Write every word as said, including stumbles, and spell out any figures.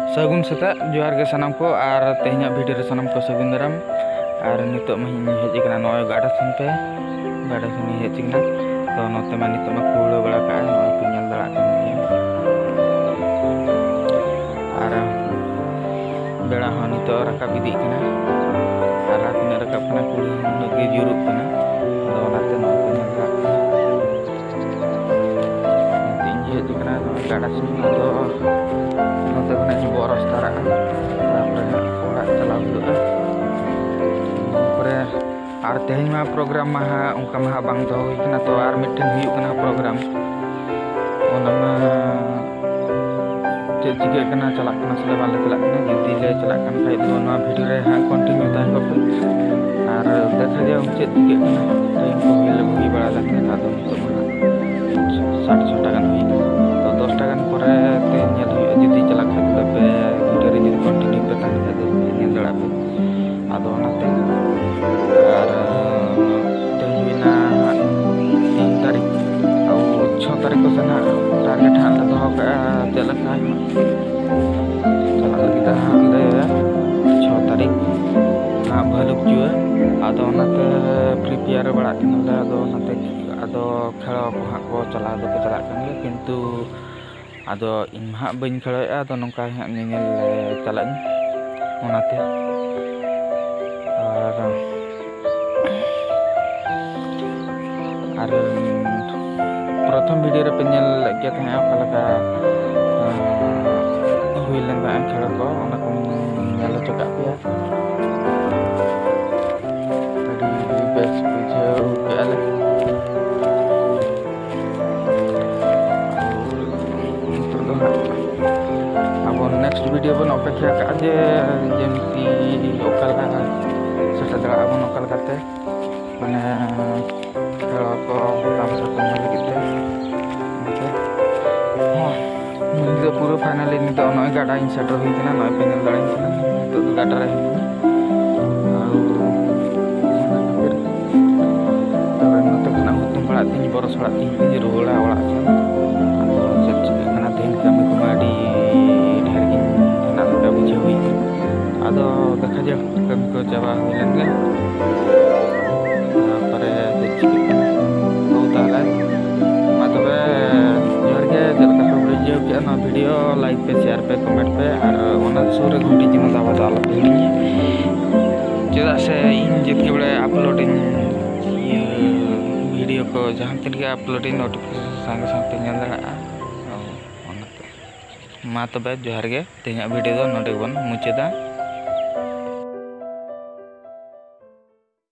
सगुन सेता जोहार के सानाम को और तेहना वीडियो रे सानाम को सगुन दाराम और नितो में हेज कना नय गाडा सन पे गाडा सन हेज कना तो नोते मा नितो मा कुलो बड़ा का नय पे नेल दड़ा का और बेड़ा हो नितो रकाब इदी कना और रात रकाब कना कुली नगे जुरुक कना तो ओनाते नय पे नेल दड़ा तीन हेज कना गाडा सन तो नोते कना जुबो रस्तारा तापर ओड़ा चला हुआ और तेहन मा प्रोग्राम मा उनका मा बांग दो हुई कना तो और मिटन हुई कना प्रोग्राम ओना मा चे चिके कना चला कना से बाले चला कना जल्दी ले चला कन खाइ दो ना वीडियो रे हां कंटिन्यू ताई को और देखा जाए चे चिके कना टाइम को मिले हुई बड़ा लगते का तो तो साठ सौ टाका हुई तो दस टाका परे ते नेल हुई जल्दी चला खाइ दो पे वीडियो रे जल्दी कंटिन्यू पे ताई खाइ दो नेल दड़ा पे आदो ओनाते और तेना तीन तारीख और छः तारीख को सेना टारगेट हाँ ले दो चल चला लगे ले छः तारीख हाँ भालुक जुए आदो ओनाते प्रिपेयर बड़ा किनले आदो ओनाते आदो खेलो को हाँ को चला दो को चला कन किंतु आदो इन हाँ बइन खेलो आदो नौका हाँ नेल चला ओनाते और प्रथम वीडियो रे पे नेल लगे थे ओकालका हुई लेना खेल को ओना को नेल चका पे अड़ी बेस बुझाओ पे आले इंटर दो अब नेक्स्ट वीडियो बन अपेक्षा का जे जेमती ओकालका सेटा दरा अब ओकालकाते माने खेल को काम से कम लगे नितो पूरा फाइनली नितो नय गाडा इन सेटर हुई कना नय पेनल दाड़ी कना तो गाडा रे और नते कना हुतुम बड़ा तीन बरस बड़ा तीन जे रोला ओला तो चेक कना तीन कमी को माडी ढेर गिन ना लगा बुझे हुई आदो देखा जा कमी को चाबा हुई लेंगे तापरे देख तो ताला मा तबे जोर के जलका को वीडियो के ना वीडियो लाइक पे शेयर पे कमेंट पे और ओना सुर घंटी चिन्ह दाबा दाल हिड़ी चेदा से इन जितके बड़े अपलोड इन वीडियो को जहां तक के अपलोड इन नोटिफिकेशन संग संग पे नेल दड़ा ओनाते मा तबे जोहार के तेना वीडियो दो नोडे बन मुचेदा।